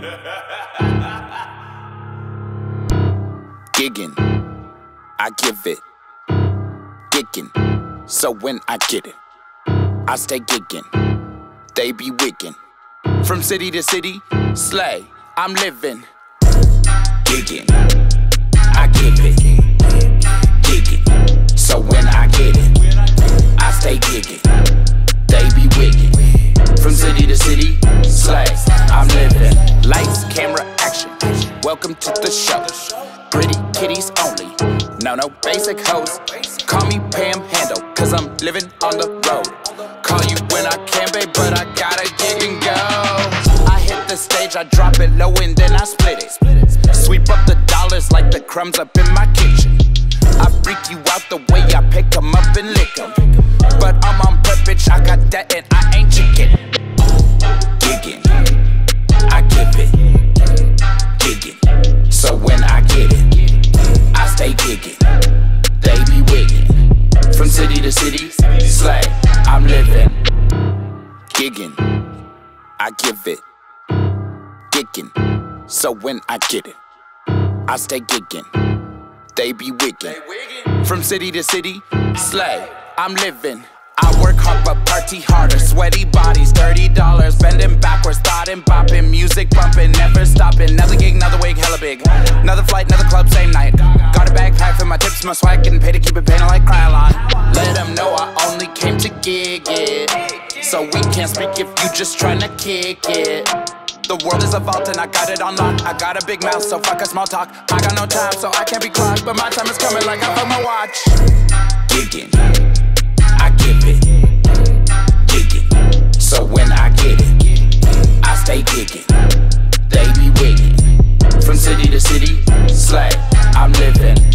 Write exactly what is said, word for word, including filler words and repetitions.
Gigging, I give it. Gigging, so when I get it, I stay gigging. They be wigging. From city to city, slay, I'm living. Gigging, I give it. Gigging, so when I get it, I stay gigging. They be wigging. From city to city, slay, I'm living. Lights, camera, action. Welcome to the show. Pretty kitties only. No, no basic hoes. Call me Pam Handle, cause I'm living on the road. Call you when I can, babe, but I gotta gig and go. I hit the stage, I drop it low and then I split it. Sweep up the dollars like the crumbs up in my kitchen. I freak you out the way I pick them up and lick them. But I'm on prep, bitch, I got that and I ain't chicken. Gigging, I give it. Gigging, so when I get it, I stay gigging. They be wigging. From city to city, slay, I'm living. Gigging, I give it. Gigging, so when I get it, I stay gigging. They be wigging. From city to city, slay, I'm living. I work hard but party harder. Sweaty bodies, dirty dollars. Bending backwards, thought and bopping. Music bumping, never stopping. Another gig, another wig, hella big. Another flight, another club, same night. Got a backpack for my tips, my swag. Getting paid to keep it painted like Krylon. Let them know I only came to gig it. So we can't speak if you just tryna kick it. The world is a vault and I got it on lock. I got a big mouth, so fuck a small talk. I got no time, so I can't be clocked. But my time is coming like I fuck my watch. Gigging, I give it. Gigging, so when I get it, I stay gigging. They be wigging. From city to city, slay, I'm living.